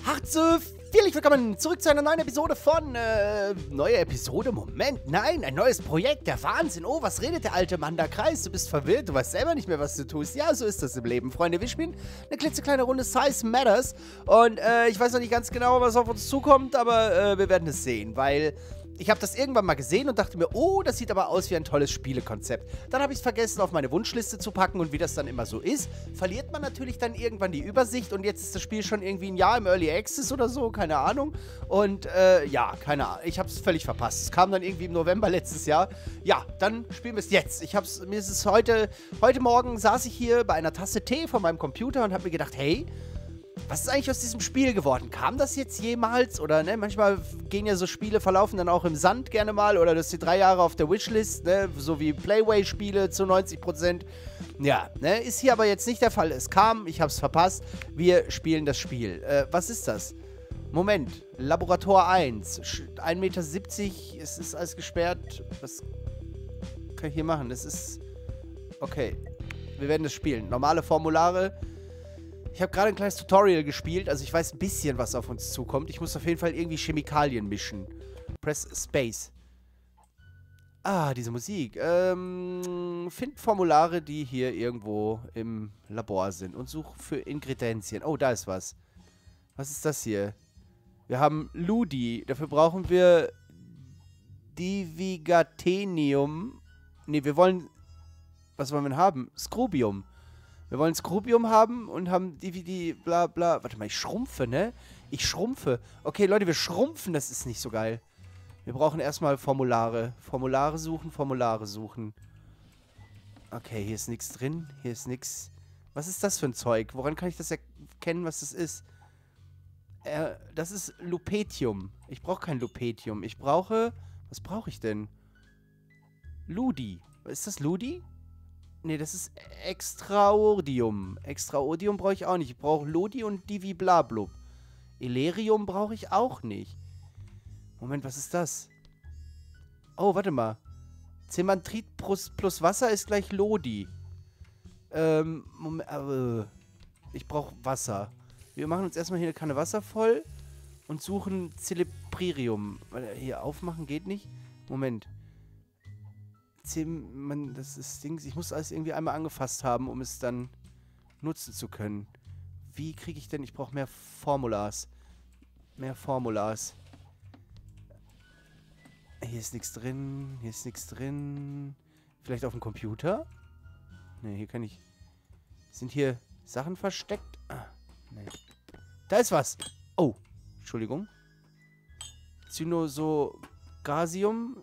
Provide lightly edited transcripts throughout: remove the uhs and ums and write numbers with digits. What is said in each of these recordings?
Herzlich willkommen zurück zu einer neuen Episode von, neue Episode? Moment, nein, ein neues Projekt, der Wahnsinn. Oh, was redet der alte Mann da? Kreis, du bist verwirrt, du weißt selber nicht mehr, was du tust. Ja, so ist das im Leben, Freunde. Wir spielen eine klitzekleine Runde Size Matters und, ich weiß noch nicht ganz genau, was auf uns zukommt, aber, wir werden es sehen, weil ich habe das irgendwann mal gesehen und dachte mir, oh, das sieht aber aus wie ein tolles Spielekonzept. Dann habe ich es vergessen, auf meine Wunschliste zu packen und wie das dann immer so ist, verliert man natürlich dann irgendwann die Übersicht und jetzt ist das Spiel schon irgendwie ein Jahr im Early Access oder so, keine Ahnung. Und, ja, keine Ahnung, ich habe es völlig verpasst. Es kam dann irgendwie im November letztes Jahr. Ja, dann spielen wir es jetzt. Mir ist es heute Morgen saß ich hier bei einer Tasse Tee vor meinem Computer und habe mir gedacht, hey, was ist eigentlich aus diesem Spiel geworden? Kam das jetzt jemals? Oder, ne, manchmal gehen ja so Spiele, verlaufen dann auch im Sand gerne mal. Oder das sind 3 Jahre auf der Wishlist, ne, so wie Playway-Spiele zu 90%. Ja, ne, ist hier aber jetzt nicht der Fall. Es kam, ich hab's verpasst. Wir spielen das Spiel. Was ist das? Moment, Laborator 1. 1,70 Meter, es ist alles gesperrt. Was kann ich hier machen? Das ist... Okay, wir werden das spielen. Normale Formulare... Ich habe gerade ein kleines Tutorial gespielt, also ich weiß ein bisschen, was auf uns zukommt. Ich muss auf jeden Fall irgendwie Chemikalien mischen. Press Space. Ah, diese Musik. Find Formulare, die hier irgendwo im Labor sind und such für Ingredienzien. Oh, da ist was. Was ist das hier? Wir haben Ludi. Dafür brauchen wir Divigatenium. Ne, wir wollen... Was wollen wir denn haben? Scrubium. Wir wollen Scrubium haben und haben die bla bla. Warte mal, ich schrumpfe, ne? Ich schrumpfe. Okay, Leute, wir schrumpfen. Das ist nicht so geil. Wir brauchen erstmal Formulare. Formulare suchen, Formulare suchen. Okay, hier ist nichts drin. Hier ist nichts. Was ist das für ein Zeug? Woran kann ich das erkennen, was das ist? Das ist Lupetium. Ich brauche kein Lupetium. Ich brauche... Was brauche ich denn? Ludi. Ist das Ludi? Ne, das ist Extraordium. Extraordium brauche ich auch nicht. Ich brauche Lodi und Divi Blablub. Elerium brauche ich auch nicht. Moment, was ist das? Oh, warte mal. Zemantrit plus Wasser ist gleich Lodi. Moment, ich brauche Wasser. Wir machen uns erstmal hier eine Kanne Wasser voll und suchen Celebrium. Hier aufmachen geht nicht. Moment. Das ist Dings. Ich muss alles irgendwie einmal angefasst haben, um es dann nutzen zu können. Wie kriege ich denn? Ich brauche mehr Formulas. Mehr Formulas. Hier ist nichts drin. Hier ist nichts drin. Vielleicht auf dem Computer? Ne, hier kann ich... Sind hier Sachen versteckt? Ah, ne. Da ist was. Oh, Entschuldigung. Cynosogasium.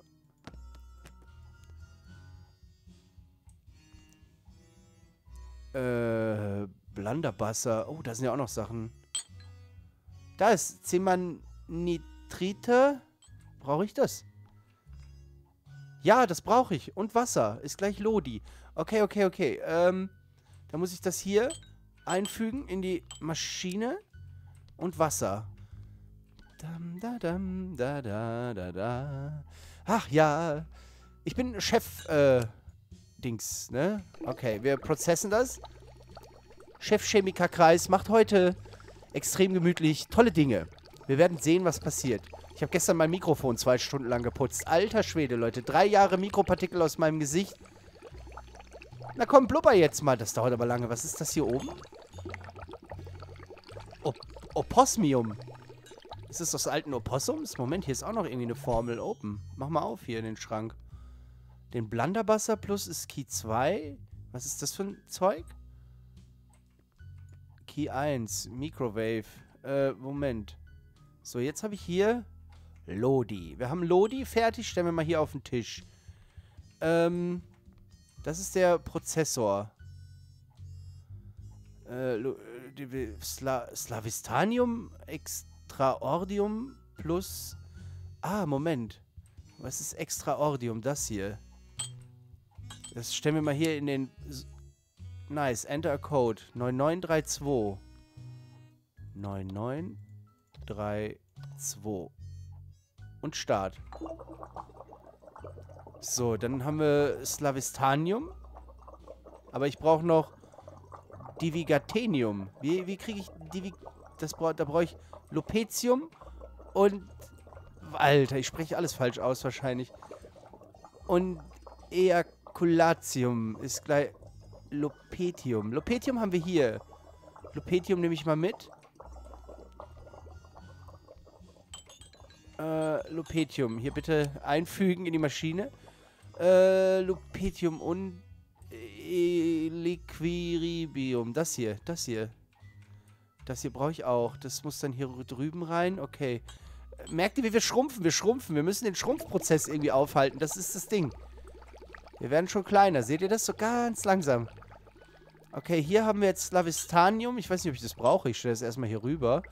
Blunderbusser. Oh, da sind ja auch noch Sachen. Da ist Zemanitrite. Brauche ich das? Ja, das brauche ich. Und Wasser. Ist gleich Lodi. Okay, okay, okay. Dann muss ich das hier einfügen in die Maschine. Und Wasser. Dam, da, dam, da, da, da, da. Ach ja. Ich bin Chef, Dings, ne? Okay, wir prozessen das. Chefchemikerkreis macht heute extrem gemütlich tolle Dinge. Wir werden sehen, was passiert. Ich habe gestern mein Mikrofon 2 Stunden lang geputzt. Alter Schwede, Leute. 3 Jahre Mikropartikel aus meinem Gesicht. Na komm, blubber jetzt mal. Das dauert aber lange. Was ist das hier oben? Oposmium. Ist das aus alten Opossums? Moment, hier ist auch noch irgendwie eine Formel. Open. Mach mal auf hier in den Schrank. Den Blunderbusser plus ist Key 2. Was ist das für ein Zeug? Key 1. Microwave. Moment. So, jetzt habe ich hier Lodi. Wir haben Lodi fertig. Stellen wir mal hier auf den Tisch. Das ist der Prozessor. Slavistanium Extraordium plus... Ah, Moment. Was ist Extraordium? Das hier. Das stellen wir mal hier in den... Nice. Enter a Code. 9932. 9932. Und Start. So, dann haben wir Slavistanium. Aber ich brauche noch Divigatenium. Wie kriege ich da brauche ich Lupetium und... Alter, ich spreche alles falsch aus wahrscheinlich. Und Ejaculatium ist gleich Lupetium. Lupetium haben wir hier. Lupetium nehme ich mal mit. Lupetium. Hier bitte einfügen in die Maschine. Lupetium und Liquiribium. Das hier. Das hier brauche ich auch. Das muss dann hier drüben rein. Okay. Merkt ihr, wie wir schrumpfen? Wir schrumpfen. Wir müssen den Schrumpfprozess irgendwie aufhalten. Das ist das Ding. Wir werden schon kleiner. Seht ihr das? So ganz langsam. Okay, hier haben wir jetzt Slavistanium. Ich weiß nicht, ob ich das brauche. Ich stelle das erstmal hier rüber.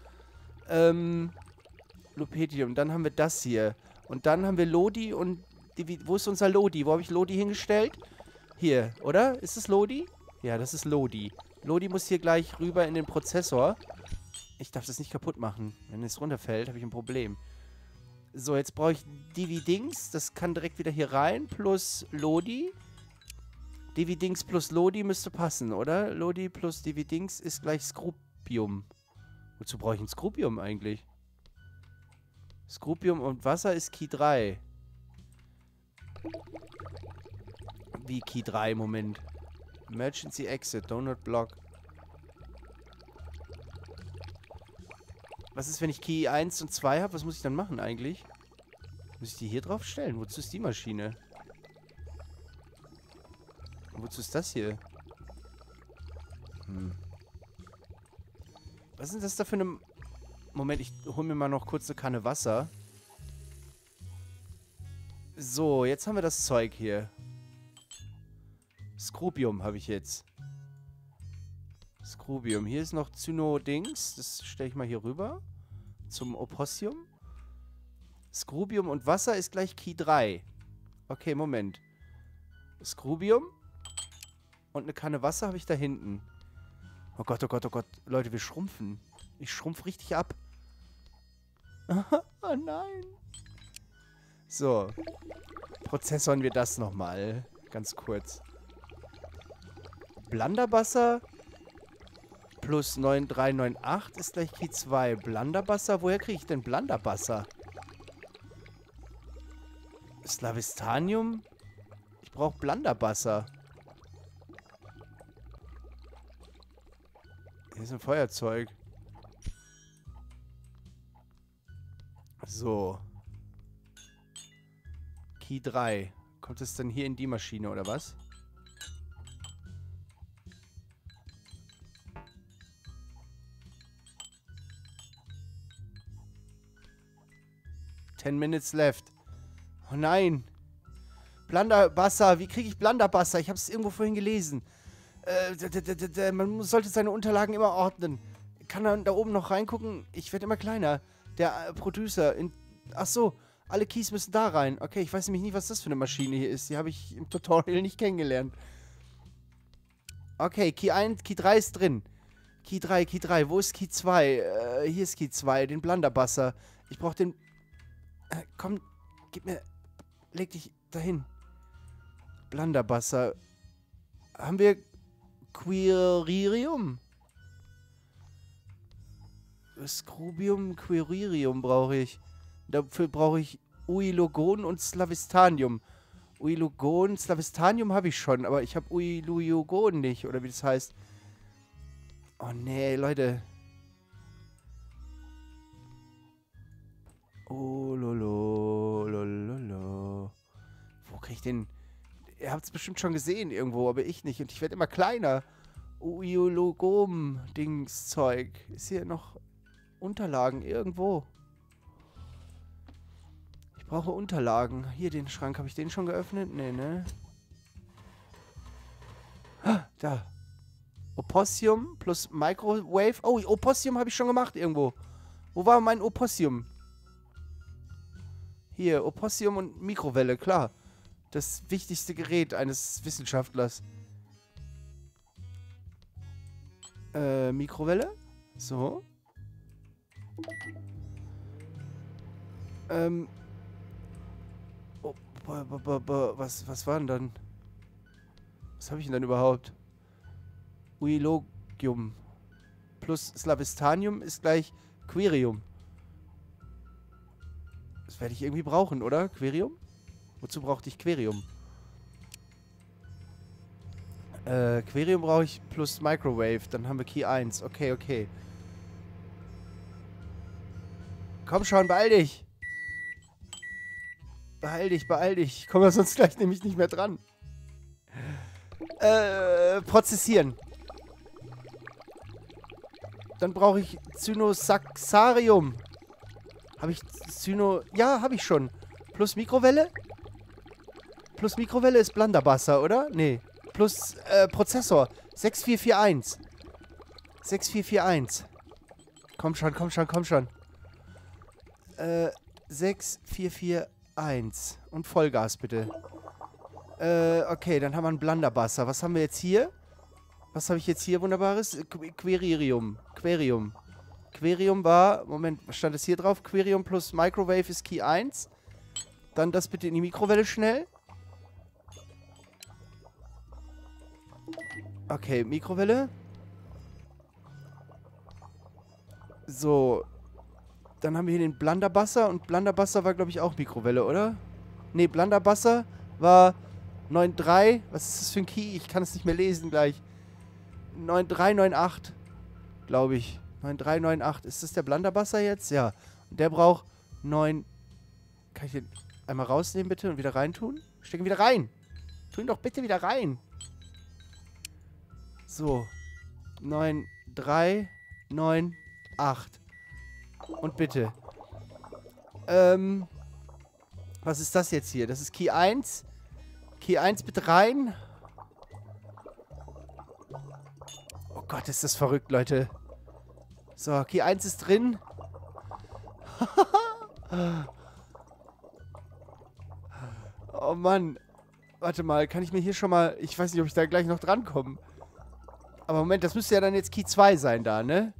Lupetium. Dann haben wir das hier. Und dann haben wir Lodi und... Wo ist unser Lodi? Wo habe ich Lodi hingestellt? Hier, oder? Ist es Lodi? Ja, das ist Lodi. Lodi muss hier gleich rüber in den Prozessor. Ich darf das nicht kaputt machen. Wenn es runterfällt, habe ich ein Problem. So, jetzt brauche ich Dividings. Das kann direkt wieder hier rein. Plus Lodi. Dividings plus Lodi müsste passen, oder? Lodi plus Dividings ist gleich Scrupium. Wozu brauche ich ein Scrupium eigentlich? Scrupium und Wasser ist Key 3. Wie Key 3? Moment. Emergency Exit. Do not block. Was ist, wenn ich Key 1 und 2 habe? Was muss ich dann machen eigentlich? Muss ich die hier drauf stellen? Wozu ist die Maschine? Und wozu ist das hier? Was ist das da für eine... Moment, ich hole mir mal noch kurz eine Kanne Wasser. So, jetzt haben wir das Zeug hier. Scrubium habe ich jetzt. Scrubium. Hier ist noch Zyno-Dings. Das stelle ich mal hier rüber. Zum Opossium. Scrubium und Wasser ist gleich Key 3. Okay, Moment. Scrubium. Und eine Kanne Wasser habe ich da hinten. Oh Gott, oh Gott, oh Gott. Leute, wir schrumpfen. Ich schrumpf richtig ab. Oh nein. So. Prozessoren wir das nochmal. Ganz kurz. Blunderbuster plus 9398 ist gleich Key 2. Blunderbuster? Woher kriege ich denn Blunderbuster? Slavistanium? Ich brauche Blunderbuster. Hier ist ein Feuerzeug. So. Key 3. Kommt es denn hier in die Maschine, oder was? Ten minutes left. Oh nein. Blunderbuster. Wie kriege ich Blunderbuster? Ich habe es irgendwo vorhin gelesen. Man sollte seine Unterlagen immer ordnen. Kann er da oben noch reingucken? Ich werde immer kleiner. Der Producer. Ach so. Alle Keys müssen da rein. Okay, ich weiß nämlich nicht, was das für eine Maschine hier ist. Die habe ich im Tutorial nicht kennengelernt. Okay, Key 1, Key 3 ist drin. Key 3, Key 3. Wo ist Key 2? Hier ist Key 2. Den Blunderbuster. Ich brauche den... komm, gib mir... Leg dich dahin. Blunderbuster. Haben wir... Quiririum? Scrubium, Quiririum brauche ich. Dafür brauche ich Uilogon und Slavistanium. Uilogon, Slavistanium habe ich schon, aber ich habe Uilogon nicht, oder wie das heißt. Oh nee, Leute. Oh, lolo, lolo. Wo kriege ich den... Ihr habt es bestimmt schon gesehen irgendwo, aber ich nicht. Und ich werde immer kleiner. Uiologom-Dings-Zeug. Ist hier noch Unterlagen irgendwo? Ich brauche Unterlagen. Hier, den Schrank. Habe ich den schon geöffnet? Nee, ne? Ah, da. Opossium plus Microwave. Oh, Opossium habe ich schon gemacht irgendwo. Wo war mein Opossium? Hier, Opossium und Mikrowelle, klar. Das wichtigste Gerät eines Wissenschaftlers. Mikrowelle? So. Oh, was war denn dann? Was habe ich denn dann überhaupt? Uilogium. plus Slavistanium ist gleich Querium. Das werde ich irgendwie brauchen, oder? Querium? Wozu brauchte ich Querium? Querium brauche ich plus Microwave. Dann haben wir Key 1. Okay, okay. Komm schon, beeil dich. Beeil dich, beeil dich. Ich komme ja sonst gleich nämlich nicht mehr dran. Prozessieren. Dann brauche ich Cynosaxarium. Habe ich Ja, habe ich schon. Plus Mikrowelle? Plus Mikrowelle ist Blunderbuster, oder? Nee. Plus Prozessor. 6441. 6441. Komm schon, komm schon, komm schon. 6441. Und Vollgas, bitte. Okay, dann haben wir einen Blunderbuster. Was haben wir jetzt hier? Was habe ich jetzt hier Wunderbares? Querium. Querium. Querium war... Moment, was stand es hier drauf? Querium plus Microwave ist Key 1. Dann das bitte in die Mikrowelle schnell. Okay, Mikrowelle. So. Dann haben wir hier den Blunderbuster. Und Blunderbuster war, glaube ich, auch Mikrowelle, oder? Nee, Blunderbuster war 9.3. Was ist das für ein Key? Ich kann es nicht mehr lesen gleich. 9398. Glaube ich. 9398. Ist das der Blunderbuster jetzt? Ja. Und der braucht 9... Kann ich den einmal rausnehmen, bitte? Und wieder reintun? Stecken wieder rein. Tu ihn doch bitte wieder rein. So. 9398. Und bitte. Was ist das jetzt hier? Das ist Key 1. Key 1 bitte rein. Oh Gott, ist das verrückt, Leute. So, Key 1 ist drin. Oh Mann. Warte mal, kann ich mir hier schon mal... Ich weiß nicht, ob ich da gleich noch drankomme. Aber Moment, das müsste ja dann jetzt Key 2 sein da, ne?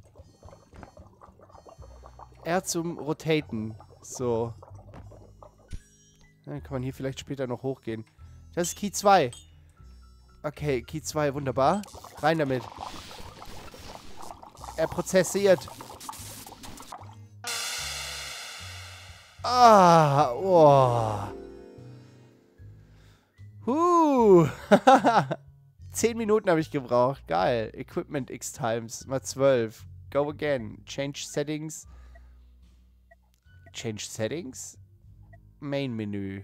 R zum Rotaten. So. Dann kann man hier vielleicht später noch hochgehen. Das ist Key 2. Okay, Key 2, wunderbar. Rein damit. Er prozessiert. Ah, oh. 10 Minuten habe ich gebraucht. Geil. Equipment X times. Mal 12. Go again. Change settings. Change settings. Main Menü.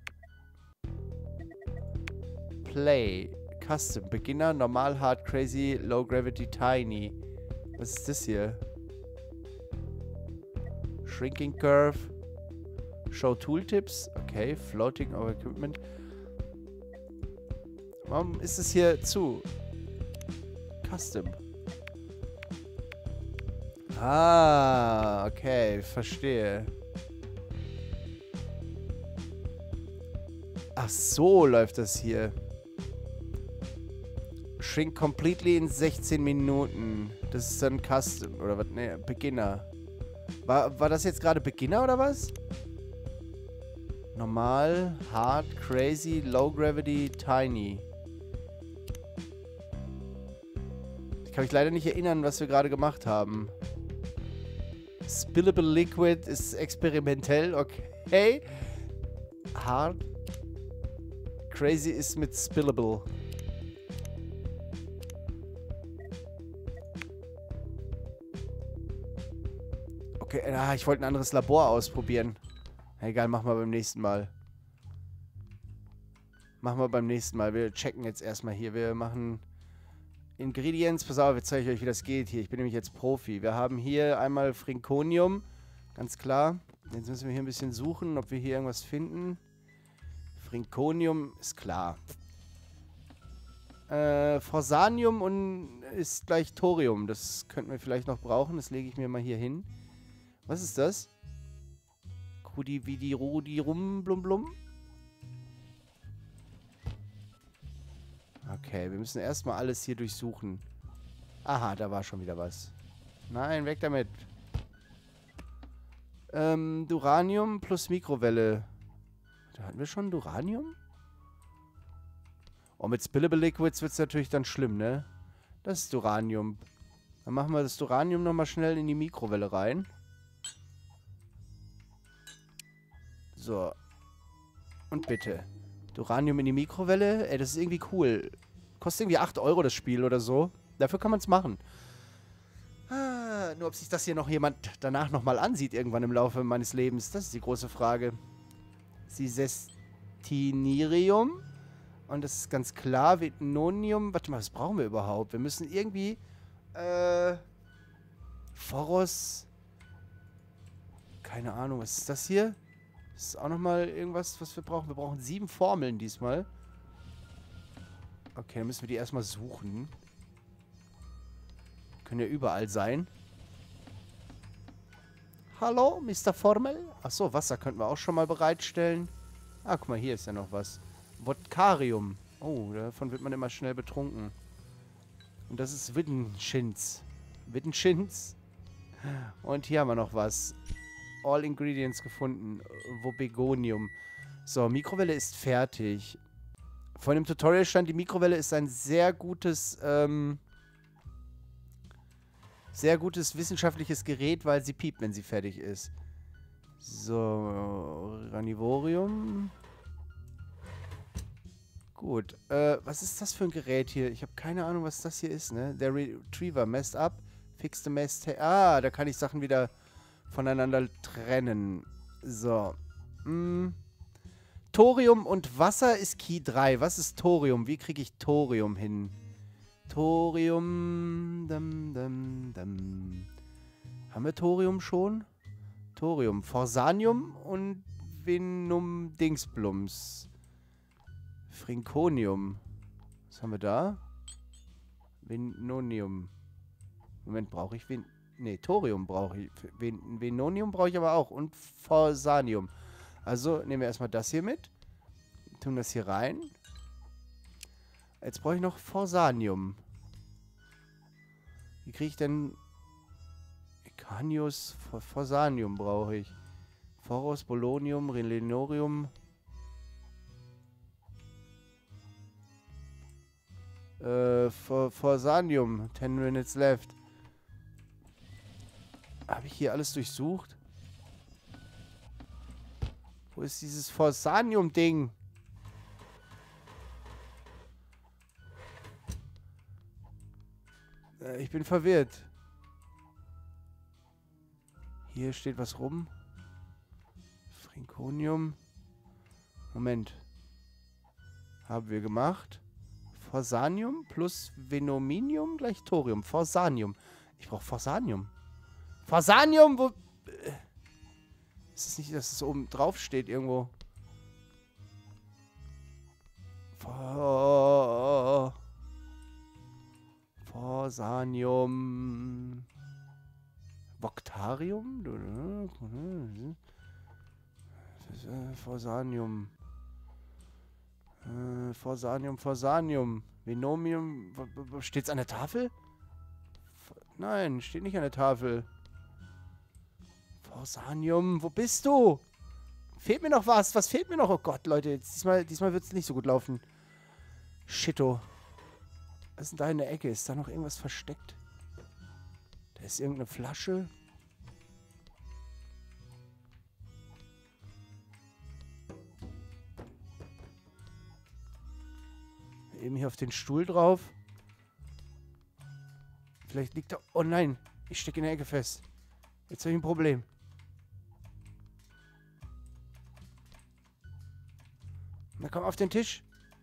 Play. Custom. Beginner, normal, hard, crazy, low gravity, tiny. Was ist das hier? Shrinking curve. Show Tooltips. Okay. Floating over equipment. Warum ist es hier zu? Custom. Ah, okay. Verstehe. Ach so läuft das hier. Shrink completely in 16 Minuten. Das ist dann Custom. Oder was? Ne, Beginner. War das jetzt gerade Beginner oder was? Normal, Hard, Crazy, Low Gravity, Tiny. Ich kann mich leider nicht erinnern, was wir gerade gemacht haben. Spillable Liquid ist experimentell, okay. Hard. Crazy ist mit Spillable. Okay, ich wollte ein anderes Labor ausprobieren. Egal, machen wir beim nächsten Mal. Machen wir beim nächsten Mal. Wir checken jetzt erstmal hier. Wir machen Ingredients. Pass auf, jetzt zeige ich euch, wie das geht hier. Ich bin nämlich jetzt Profi. Wir haben hier einmal Frinconium. Ganz klar. Jetzt müssen wir hier ein bisschen suchen, ob wir hier irgendwas finden. Frinconium ist klar. Forsanium und ist gleich Thorium. Das könnten wir vielleicht noch brauchen. Das lege ich mir mal hier hin. Was ist das? Rudi rum blum blum. Okay, wir müssen erstmal alles hier durchsuchen. Aha, da war schon wieder was. Nein, weg damit. Duranium plus Mikrowelle. Da hatten wir schon Duranium? Oh, mit Spillable Liquids wird es natürlich dann schlimm, ne? Das ist Duranium. Dann machen wir das Duranium nochmal schnell in die Mikrowelle rein. So. Und bitte. Duranium in die Mikrowelle. Ey, das ist irgendwie cool. Kostet irgendwie 8 Euro das Spiel oder so. Dafür kann man es machen. Nur ob sich das hier noch jemand danach nochmal ansieht, irgendwann im Laufe meines Lebens, das ist die große Frage. Sestinirium. Und das ist ganz klar. Venonium. Warte mal, was brauchen wir überhaupt? Wir müssen irgendwie... Phoros. Keine Ahnung, was ist das hier? Das ist auch nochmal irgendwas, was wir brauchen. Wir brauchen 7 Formeln diesmal. Okay, dann müssen wir die erstmal suchen. Können ja überall sein. Hallo, Mr. Formel? Achso, Wasser könnten wir auch schon mal bereitstellen. Ah, guck mal, hier ist ja noch was. Vodkarium. Oh, davon wird man immer schnell betrunken. Und das ist Widdenschins. Widdenschins. Und hier haben wir noch was. All Ingredients gefunden. Wobegonium. So, Mikrowelle ist fertig. Vor dem Tutorial stand, die Mikrowelle ist ein sehr gutes wissenschaftliches Gerät, weil sie piept, wenn sie fertig ist. So, Ranivorium. Gut. Was ist das für ein Gerät hier? Ich habe keine Ahnung, was das hier ist, ne? Der Retriever messed up. Fix the mess. Ah, da kann ich Sachen wieder voneinander trennen. So. Thorium und Wasser ist Key 3. Was ist Thorium? Wie kriege ich Thorium hin? Thorium. Haben wir Thorium schon? Thorium. Forsanium und Venum Dingsblums. Frinconium. Was haben wir da? Venonium. Moment, brauche ich Thorium brauche ich. Venonium brauche ich aber auch. Und Forsanium. Also nehmen wir erstmal das hier mit. Tun das hier rein. Jetzt brauche ich noch Forsanium. Wie kriege ich denn... Ecanius, Forsanium brauche ich. Phoros, Polonium, Relenorium. Forsanium. 10 minutes left. Habe ich hier alles durchsucht? Wo ist dieses Forsanium-Ding? Ich bin verwirrt. Hier steht was rum. Frinconium. Moment. Haben wir gemacht. Forsanium plus Venominium gleich Thorium. Forsanium. Ich brauche Forsanium. Forsanium, wo... Ist es nicht, dass es oben drauf steht irgendwo? Forsanium. Voktarium? Forsanium. Forsanium. Venomium. Steht's an der Tafel? Nein, steht nicht an der Tafel. Forsanium, wo bist du? Fehlt mir noch was? Was fehlt mir noch? Oh Gott, Leute, diesmal wird es nicht so gut laufen. Shitto. Was ist denn da in der Ecke? Ist da noch irgendwas versteckt? Da ist irgendeine Flasche. Eben hier auf den Stuhl drauf. Vielleicht liegt da... Oh nein, ich stecke in der Ecke fest. Jetzt habe ich ein Problem. Na komm, auf den Tisch.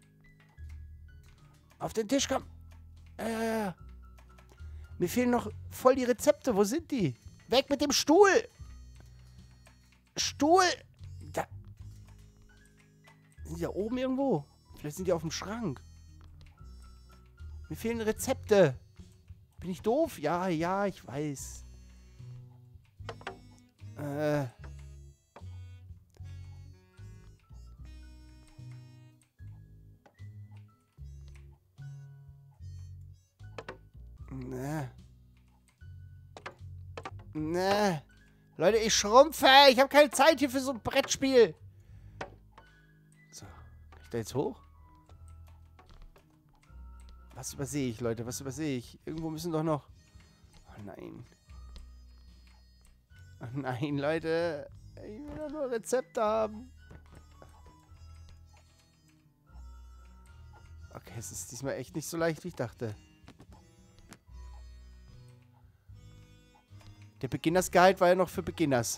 Auf den Tisch, komm. Ja. Mir fehlen noch voll die Rezepte. Wo sind die? Weg mit dem Stuhl. Stuhl. Da. Sind die da oben irgendwo? Vielleicht sind die auf dem Schrank. Mir fehlen Rezepte. Bin ich doof? Ja, ich weiß. Ne. Leute, ich schrumpfe. Ich habe keine Zeit hier für so ein Brettspiel. So. Kann ich da jetzt hoch? Was übersehe ich, Leute? Was übersehe ich? Irgendwo müssen doch noch... Nein. Ach nein, Leute. Ich will doch nur Rezepte haben. Okay, es ist diesmal echt nicht so leicht, wie ich dachte. Der Beginners-Guide war ja noch für Beginners.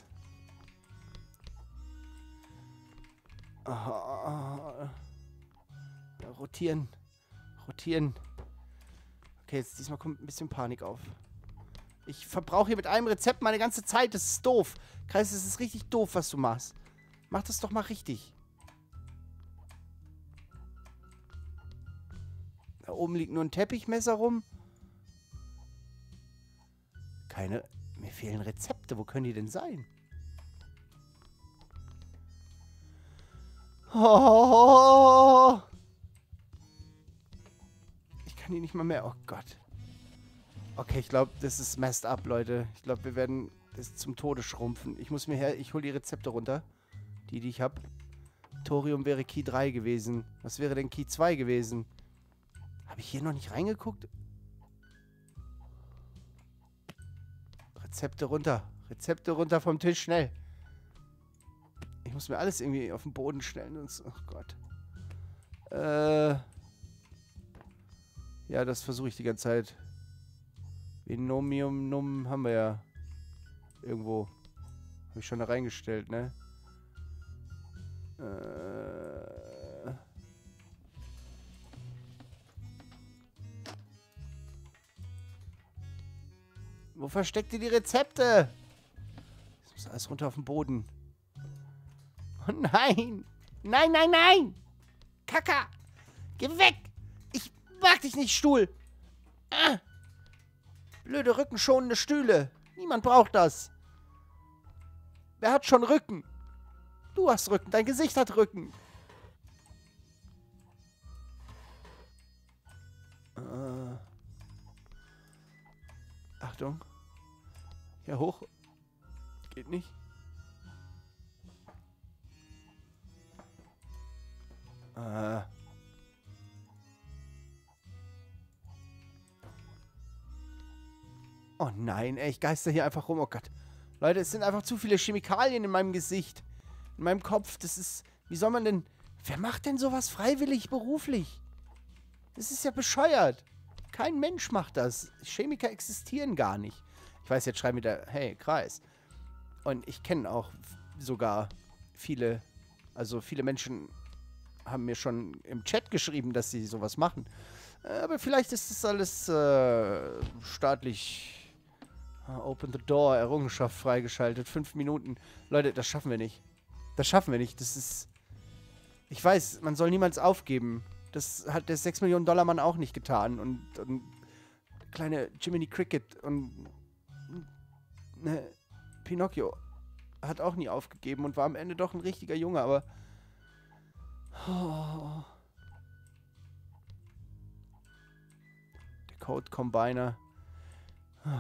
Ja, rotieren. Rotieren. Okay, jetzt diesmal kommt ein bisschen Panik auf. Ich verbrauche hier mit einem Rezept meine ganze Zeit. Das ist doof. Kreis, das ist richtig doof, was du machst. Mach das doch mal richtig. Da oben liegt nur ein Teppichmesser rum. Keine... Mir fehlen Rezepte. Wo können die denn sein? Oh! Ich kann die nicht mal mehr... Oh Gott. Okay, ich glaube, das ist messed up, Leute. Ich glaube, wir werden das zum Tode schrumpfen. Ich muss mir her... Ich hole die Rezepte runter. Die ich habe. Thorium wäre Key 3 gewesen. Was wäre denn Key 2 gewesen? Habe ich hier noch nicht reingeguckt? Rezepte runter. Rezepte runter vom Tisch, schnell. Ich muss mir alles irgendwie auf den Boden stellen. Sonst, oh Gott. Ja, das versuche ich die ganze Zeit. Binomium Num haben wir ja. Irgendwo. Habe ich schon da reingestellt, ne? Wo versteckt ihr die Rezepte? Das muss alles runter auf den Boden. Oh nein! Nein, nein, nein! Kaka! Geh weg! Ich mag dich nicht, Stuhl! Ah. Blöde rückenschonende Stühle. Niemand braucht das. Wer hat schon Rücken? Du hast Rücken. Dein Gesicht hat Rücken. Achtung. Hier hoch. Geht nicht. Oh nein, ey, ich geister hier einfach rum. Oh Gott. Leute, es sind einfach zu viele Chemikalien in meinem Gesicht. In meinem Kopf. Das ist... Wie soll man denn... Wer macht denn sowas freiwillig, beruflich? Das ist ja bescheuert. Kein Mensch macht das. Chemiker existieren gar nicht. Ich weiß, jetzt schreiben wieder, hey, Kreis. Und ich kenne auch sogar viele... Also viele Menschen haben mir schon im Chat geschrieben, dass sie sowas machen. Aber vielleicht ist das alles staatlich... Open the Door, Errungenschaft freigeschaltet. 5 Minuten. Leute, das schaffen wir nicht. Das schaffen wir nicht. Das ist... Ich weiß, man soll niemals aufgeben. Das hat der 6 Millionen Dollar Mann auch nicht getan. Und kleine Jiminy Cricket und Pinocchio hat auch nie aufgegeben und war am Ende doch ein richtiger Junge, aber... Oh. Der Code Combiner. Oh.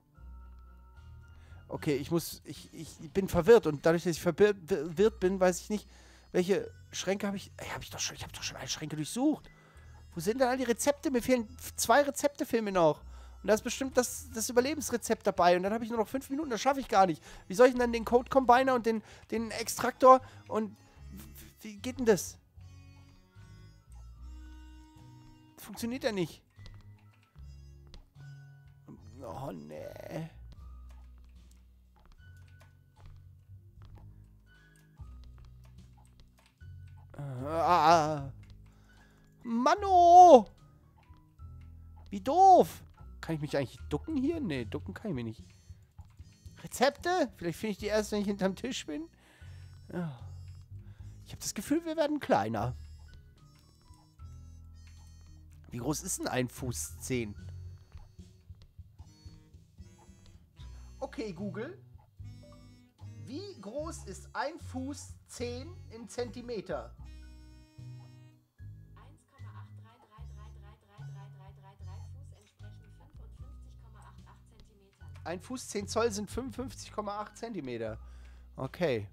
Okay, ich bin verwirrt und dadurch, dass ich verwirrt bin, weiß ich nicht, welche Schränke habe ich... Ey, ich habe doch schon alle Schränke durchsucht. Wo sind denn all die Rezepte? Mir fehlen 2 Rezepte fehlen mir noch. Und da ist bestimmt das Überlebensrezept dabei. Und dann habe ich nur noch 5 Minuten, das schaffe ich gar nicht. Wie soll ich denn dann den Code Combiner und den Extraktor und... Wie geht denn das? Funktioniert ja nicht. Oh, nee. Manno! Wie doof! Kann ich mich eigentlich ducken hier? Nee, ducken kann ich mich nicht. Rezepte? Vielleicht finde ich die erst, wenn ich hinterm Tisch bin. Ja. Ich habe das Gefühl, wir werden kleiner. Wie groß ist denn ein Fuß 10? Okay, Google. Wie groß ist ein Fuß 10 in Zentimeter? 1,83333333 Fuß entsprechen 55,88 Zentimetern. Ein Fuß 10 Zoll sind 55,8 Zentimeter. Okay.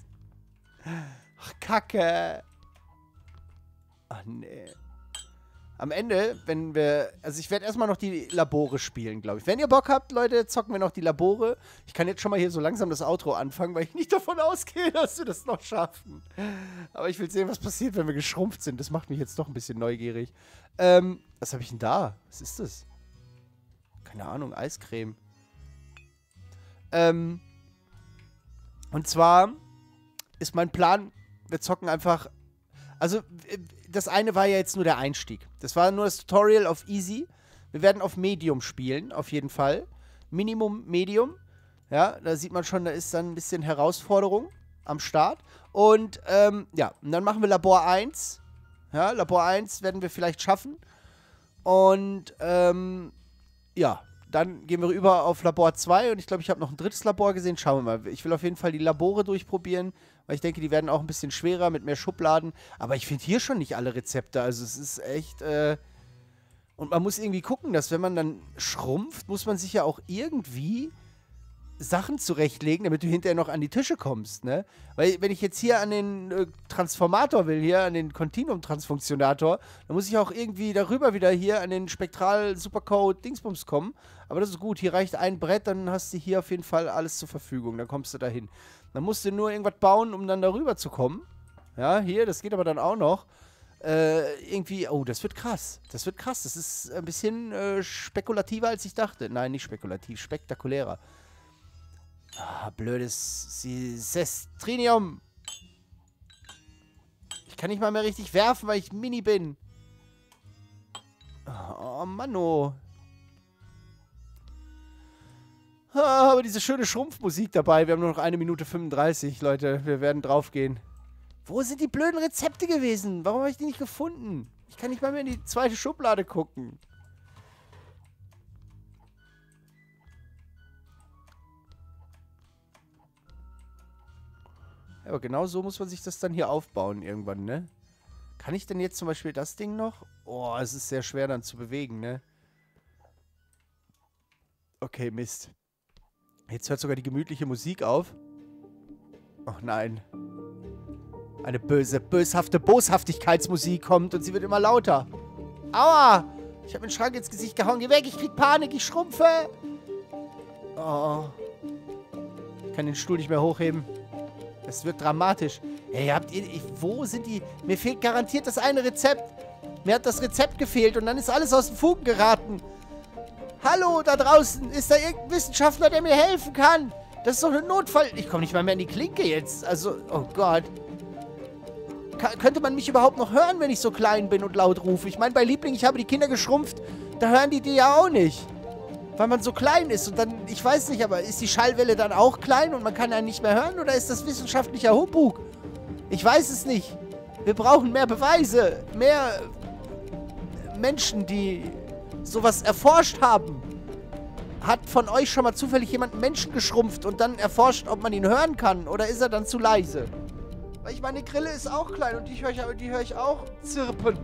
Ach, Kacke. Ach, nee. am Ende, wenn wir... Also ich werde erstmal noch die Labore spielen, glaube ich. Wenn ihr Bock habt, Leute, zocken wir noch die Labore. Ich kann jetzt schon mal hier so langsam das Outro anfangen, weil ich nicht davon ausgehe, dass wir das noch schaffen. Aber ich will sehen, was passiert, wenn wir geschrumpft sind. Das macht mich jetzt doch ein bisschen neugierig. Was habe ich denn da? Was ist das? Keine Ahnung, Eiscreme. Und zwar ist mein Plan, wir zocken einfach... Also, das eine war ja jetzt nur der Einstieg. Das war nur das Tutorial auf Easy. Wir werden auf Medium spielen, auf jeden Fall. Minimum Medium. Ja, da sieht man schon, da ist dann ein bisschen Herausforderung am Start. Und, ja, und dann machen wir Labor 1. Ja, Labor 1 werden wir vielleicht schaffen. Und, ja, dann gehen wir rüber auf Labor 2. Und ich glaube, ich habe noch ein drittes Labor gesehen. Schauen wir mal. Ich will auf jeden Fall die Labore durchprobieren. Weil ich denke, die werden auch ein bisschen schwerer mit mehr Schubladen. Aber ich finde hier schon nicht alle Rezepte. Also es ist echt... Und man muss irgendwie gucken, dass wenn man dann schrumpft, muss man sich ja auch irgendwie Sachen zurechtlegen, damit du hinterher noch an die Tische kommst, ne? Weil wenn ich jetzt hier an den Transformator will, hier an den Continuum-Transfunktionator, dann muss ich auch irgendwie darüber wieder hier an den Spektral-Supercode-Dingsbums kommen. Aber das ist gut. Hier reicht ein Brett, dann hast du hier auf jeden Fall alles zur Verfügung. Dann kommst du dahin. Dann musst du nur irgendwas bauen, um dann darüber zu kommen. Ja, hier, das geht aber dann auch noch. Irgendwie, oh, das wird krass. Das wird krass. Das ist ein bisschen spekulativer, als ich dachte. Nein, nicht spekulativ, spektakulärer. Ah, blödes Sestrinium. Ich kann nicht mal mehr richtig werfen, weil ich Mini bin. Oh, Manno. Ah, aber diese schöne Schrumpfmusik dabei. Wir haben nur noch 1 Minute 35, Leute. Wir werden draufgehen. Wo sind die blöden Rezepte gewesen? Warum habe ich die nicht gefunden? Ich kann nicht mal mehr in die zweite Schublade gucken. Ja, aber genau so muss man sich das dann hier aufbauen irgendwann, ne? Kann ich denn jetzt zum Beispiel das Ding noch? Oh, es ist sehr schwer dann zu bewegen, ne? Okay, Mist. Jetzt hört sogar die gemütliche Musik auf. Oh nein. Eine böse, böshafte Boshaftigkeitsmusik kommt und sie wird immer lauter. Aua! Ich habe den Schrank ins Gesicht gehauen. Geh weg, ich krieg Panik, ich schrumpfe. Oh. Ich kann den Stuhl nicht mehr hochheben. Es wird dramatisch. Hey, wo sind die... Mir fehlt garantiert das eine Rezept. Mir hat das Rezept gefehlt und dann ist alles aus den Fugen geraten. Hallo, da draußen. Ist da irgendein Wissenschaftler, der mir helfen kann? Das ist doch ein Notfall. Ich komme nicht mal mehr in die Klinke jetzt. Also, oh Gott. Könnte man mich überhaupt noch hören, wenn ich so klein bin und laut rufe? Ich meine, bei Liebling, ich habe die Kinder geschrumpft. Da hören die ja auch nicht. Weil man so klein ist und dann, ich weiß nicht, aber ist die Schallwelle dann auch klein und man kann einen nicht mehr hören? Oder ist das wissenschaftlicher Humbug? Ich weiß es nicht. Wir brauchen mehr Beweise. Mehr Menschen, die sowas erforscht haben. Hat von euch schon mal zufällig jemand einen Menschen geschrumpft und dann erforscht, ob man ihn hören kann? Oder ist er dann zu leise? Weil ich meine, Grille ist auch klein und die höre ich auch zirpen.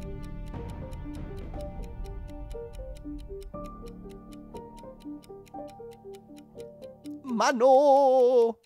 Manno!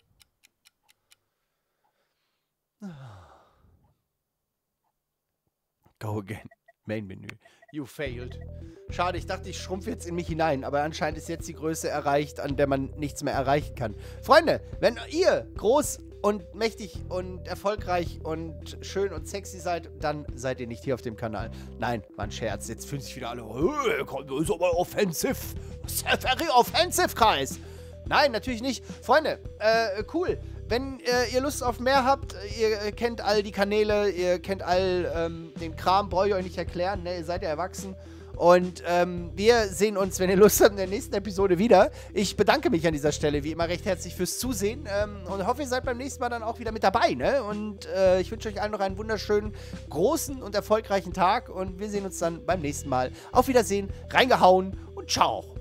Go again. Main-Menü. You failed. Schade, ich dachte, ich schrumpfe jetzt in mich hinein, aber anscheinend ist jetzt die Größe erreicht, an der man nichts mehr erreichen kann. Freunde, wenn ihr groß und mächtig und erfolgreich und schön und sexy seid, dann seid ihr nicht hier auf dem Kanal. Nein, war ein Scherz. Jetzt fühlen sich wieder alle, das ist aber offensive. Very offensive, Kreis. Nein, natürlich nicht. Freunde, cool. Wenn ihr Lust auf mehr habt, ihr kennt all die Kanäle, ihr kennt all den Kram, brauche ich euch nicht erklären, ne? Ihr seid ja erwachsen. Und wir sehen uns, wenn ihr Lust habt, in der nächsten Episode wieder. Ich bedanke mich an dieser Stelle wie immer recht herzlich fürs Zusehen und hoffe, ihr seid beim nächsten Mal dann auch wieder mit dabei, ne? Und ich wünsche euch allen noch einen wunderschönen, großen und erfolgreichen Tag und wir sehen uns dann beim nächsten Mal. Auf Wiedersehen, reingehauen und ciao.